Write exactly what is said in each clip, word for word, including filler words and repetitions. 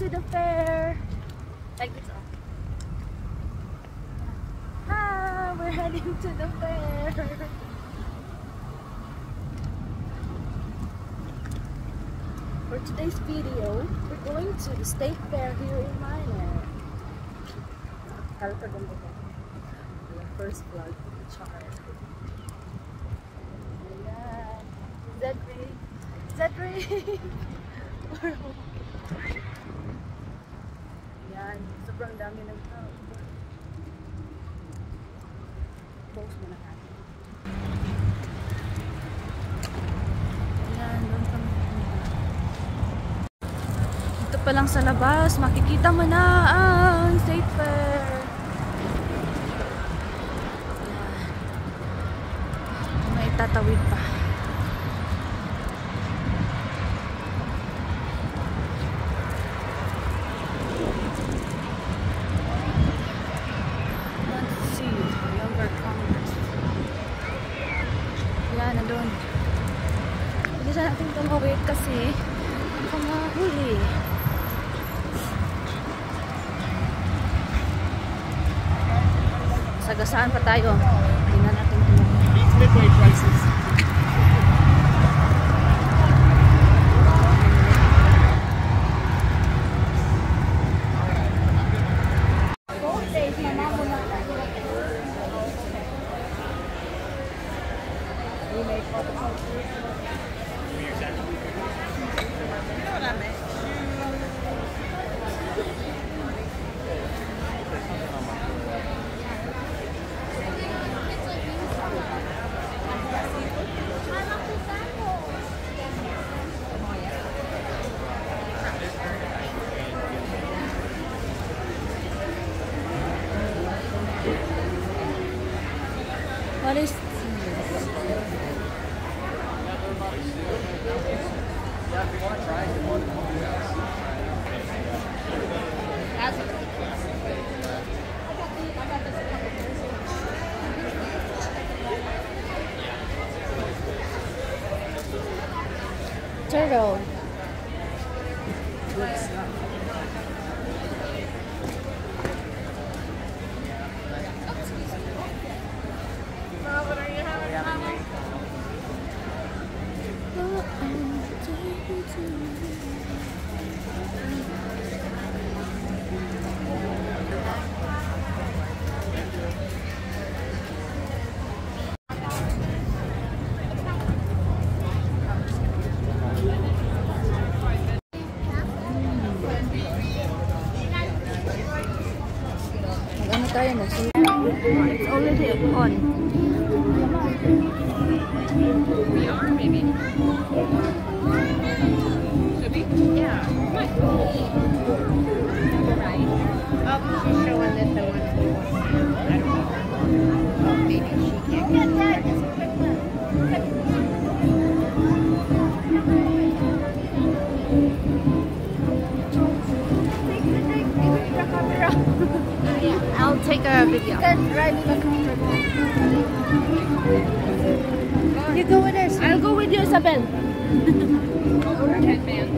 to the fair. Like this. Ah, we're heading to the fair. For today's video, we're going to the state fair here in Minot. First vlog with the char. Is that rain? Is that rain? Yan, sobrang dami ng tao. Post mo na natin. Ayan, doon kami. Dito pa lang sa labas, makikita mo na ang state fair. May tatawid pa. Nandun. Hindi siya natin tumawid kasi baka mahuli. Sagasaan pa tayo. Hindi na natin tumawid. Midway prices. What is this? Yeah, if you want to try it, you want to do that. Turtle. Good stuff. Ano tayo mag-see? It's already on. We are, maybe. Should be? Yeah. Right. Right. Oh, she's showing this the one. I don't know. Oh, maybe she can't get that. I'll take a video. You can drive the car. You go with us. I'll go with you, Isabel. Overhead man.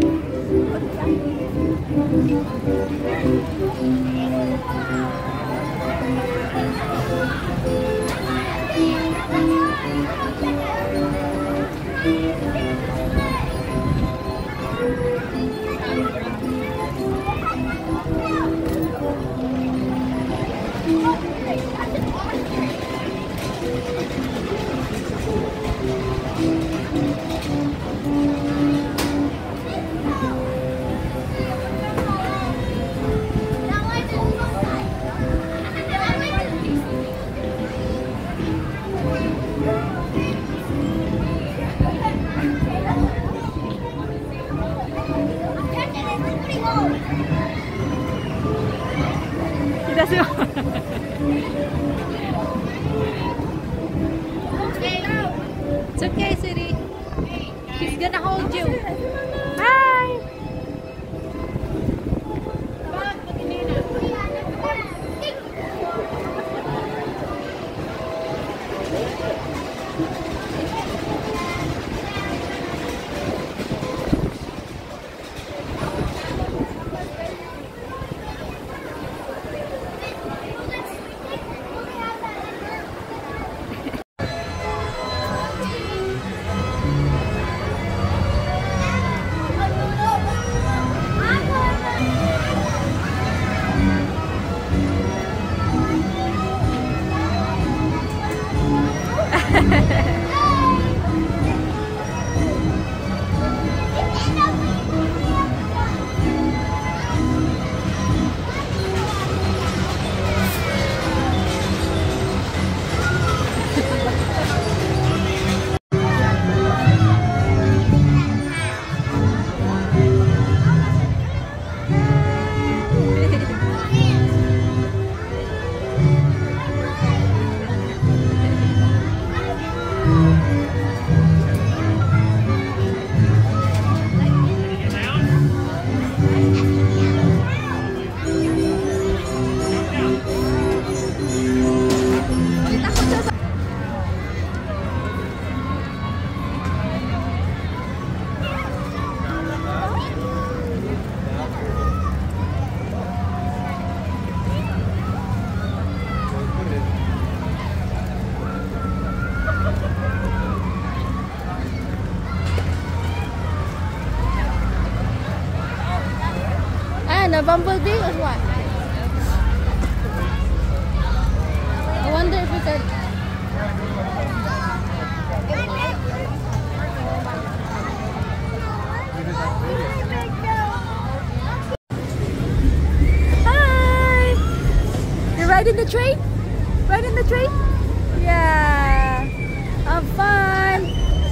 It's okay, sweetie. She's gonna hold you. Hi. a bumblebee or what? I wonder if we could. Hi! You're riding the train? Riding the train? Yeah. Have fun.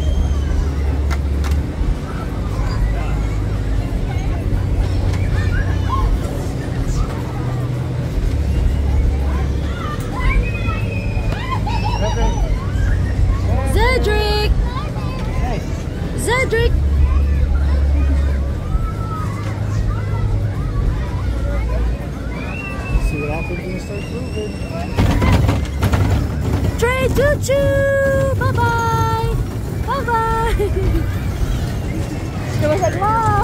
Cedric! Hey. Cedric! See what happens when you start moving. Train choo-choo! Bye-bye! Bye-bye! It was like, wow!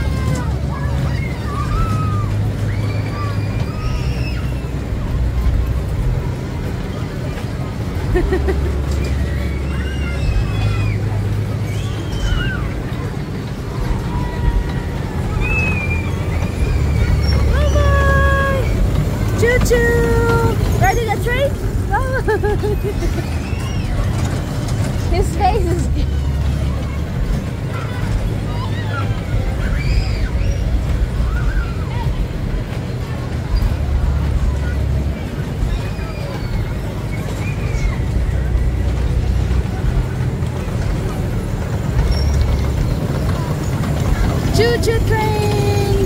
Bye-bye! Choo-choo! Riding a train? His face is... Choo-choo train!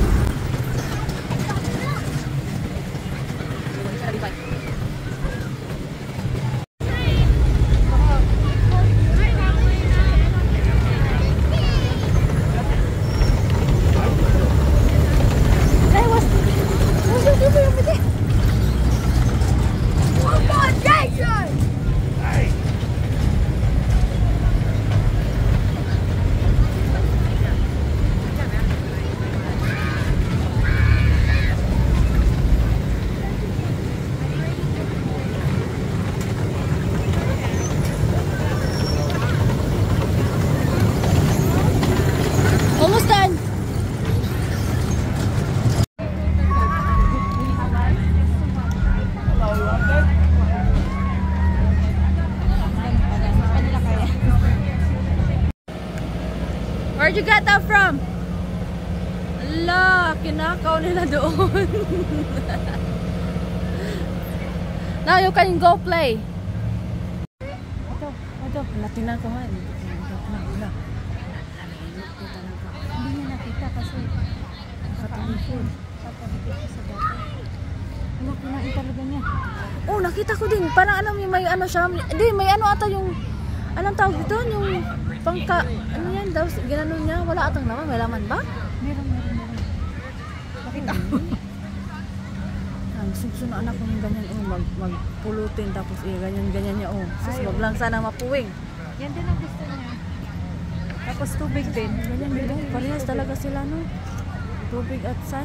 Hey, what's... What's the doing over there? One more station! Almost done. Where'd you get that from? Ala, kinakaw nila doon. Now you can go play. Ito, ito. Tingnan ko nga. Hindi niya nakita kasi nakatulifon. Papabigay sa dati. Wala, kinain talaga niya. Oh, nakita ko din. Parang ano, may, may ano siya. Hindi, may ano ata yung, anong tawag dito? Yung pangka, ano yan daw, ginano niya. Wala atang laman. May laman ba? Meron, meron, meron. Nakita ko. Ang sugso na anak ko yung ganyan, oh, mag, magpulutin tapos eh, ganyan-ganyan niya, oh. Sus, wag lang sana mapuwing. Yan din ang gusto niya. Tapos tubig din. Ganyan din. Parehas talaga sila, no? Tubig at sun.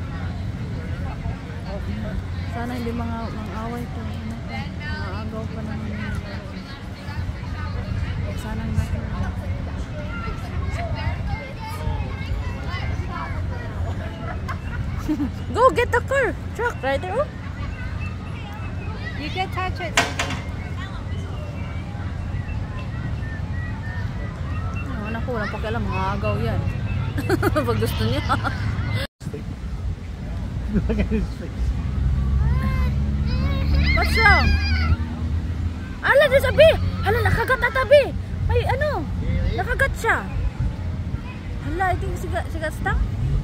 Sana hindi mga mang-away to. Maagaw pa naman. Sana hindi. Go get the car. Truck right there. You can touch it. Anak ko, walang pakialam, makagaw yan. Pag gusto niya. Look at his face. What's wrong? Ala, di sabi! Hala, nakagat na tabi! May ano? Nakagat siya. Hala, I think she got, she got stuck.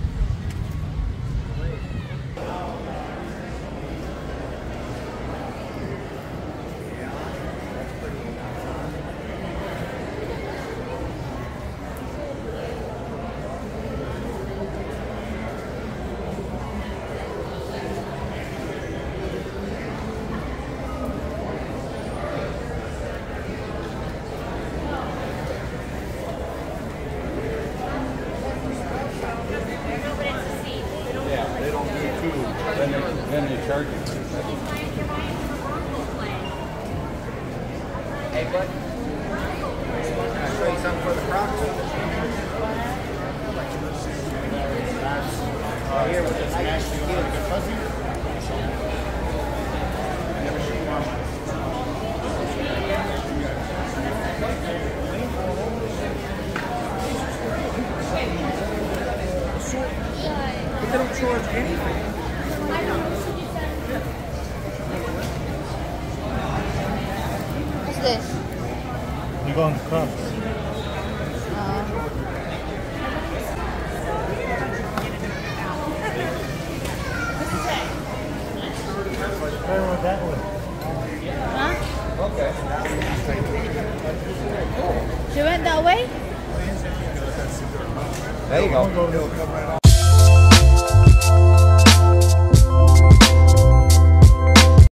Then they charge you. Hey, bud. Can I show you something for the Crocs? here with the nice skin. But they don't charge anything. What's this? You're going to clubs. Where was that one? Huh? Okay. She went that way? There you go.